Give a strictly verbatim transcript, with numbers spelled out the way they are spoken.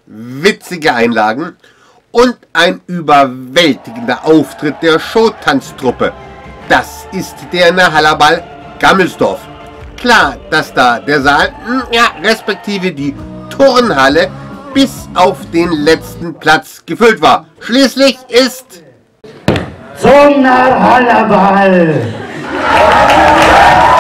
witzige Einlagen und ein überwältigender Auftritt der Showtanztruppe. Das ist der Nahalabal Gammelsdorf. Klar, dass da der Saal, ja, respektive die Turnhalle bis auf den letzten Platz gefüllt war. Schließlich ist zum Nahalabal